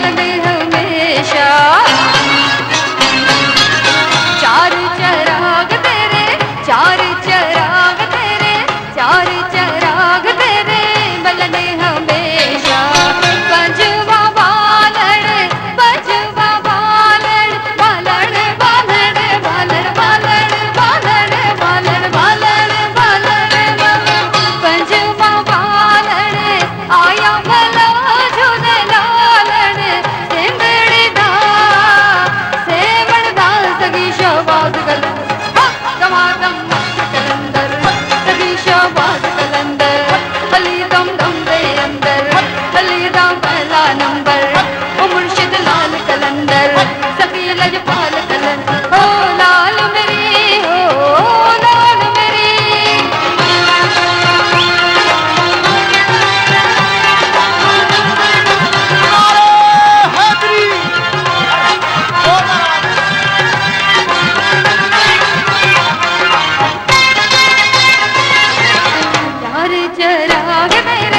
बलने हमेशा। चार चराग तेरे, चार चराग तेरे, चार चराग तेरे बलने हमेशा। पंजवा बालड़, पंजवा बालड़, बालड़ बालड़ बालड़ बालड़ बालड़ बालड़ बालड़ बालड़। पंजवा बालड़ आया भला झूले लालड़, सेंगड़ी दा सेवण दा सगी शहबाज कलंदर, दमादम कलंदर सगी शहबाज कलंदर। अली दम दम दे अंदर, अली दम पहला नंबर, ओ मुर्शिद लाल कलंदर, सफी लजपाल कलंदर। ओ लाल मेरी, ओ लाल मेरी। चार चराग तेरे,